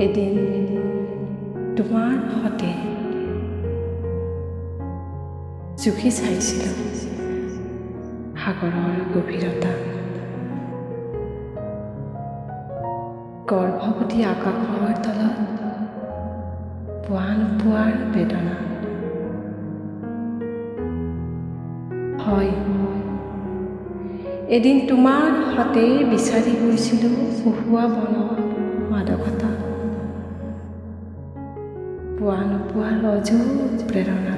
এদিন তোমাৰ সতে জুখি চাইছিলোঁ সাগৰৰ গভীৰতা, গৰ্ভৱতী আকাশৰ তলত পোৱা নোপোৱাৰ বেদনা। হয়, এদিন তোমাৰ সতে বিচাৰি গৈছিলোঁ উহুৱা বনৰ মাদকতা, পোৱা নোপোৱাৰ অযুত প্ৰেৰণা।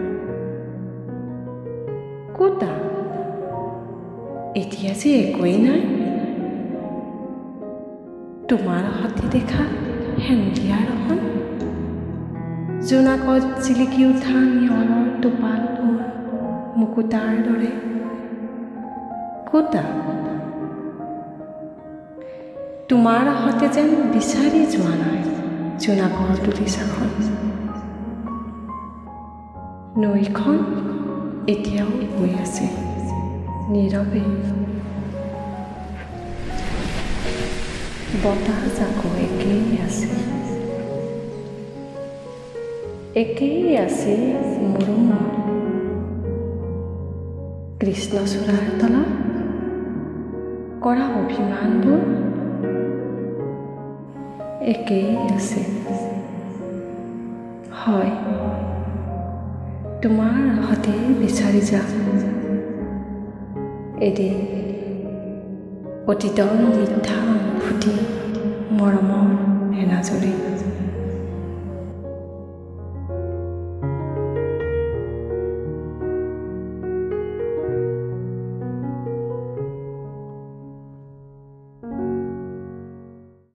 ক'তা এতিয়া যে একোৱেই নাই, তোমাৰ সতে দেখা সেন্দীয়া ৰহন, জোনাকত জিলিকি উঠা নিয়ৰৰ টোপালবোৰ মুকুতাৰ দৰে। ক'তা তোমাৰ সতে যেন বিচাৰি যোৱা নাই জোনাকৰ তুলিচাখন, নৈখন এতিয়াও বৈ আছে নীৰৱে, বতাহ জাকো একেই আছে মোৰো মন। কৃষ্ণচূড়াৰ তলত কৰা অভিমানবোৰ একেই আছে। হয়, তোমাৰ সতে বিচাৰি যাম এদিন অতীতৰ মিঠা অনুভূতি, মৰমৰ এনাজৰী।